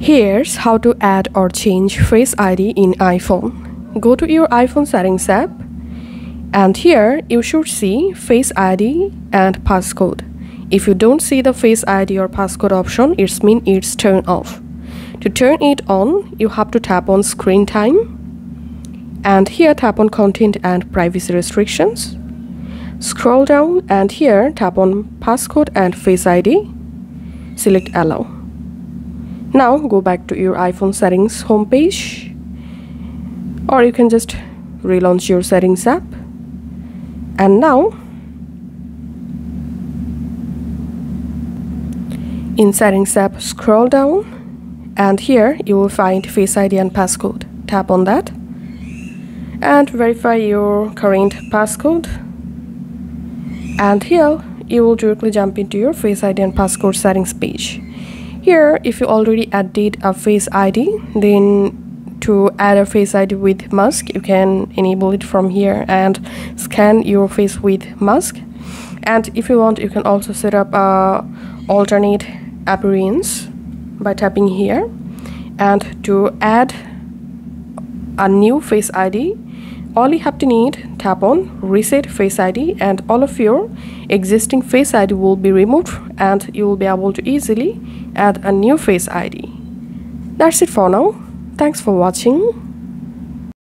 Here's how to add or change Face ID in iPhone. Go to your iPhone settings app, and here you should see Face ID and passcode. If you don't see the Face ID or passcode option, it means it's turned off. To turn it on, you have to tap on Screen Time, and here tap on Content and Privacy Restrictions. Scroll down and here tap on Passcode and Face ID. Select Allow. Now go back to your iPhone settings homepage, or you can just relaunch your settings app. And now in settings app, scroll down and here you will find Face ID and passcode. Tap on that and verify your current passcode, and here you will directly jump into your Face ID and passcode settings page. Here, if you already added a Face ID, then to add a Face ID with mask, you can enable it from here and scan your face with mask. And if you want, you can also set up a alternate appearance by tapping here. And to add a new Face ID, all you have to need, tap on Reset Face ID, and all of your existing Face ID will be removed and you will be able to easily add a new Face ID. That's it for now. Thanks for watching.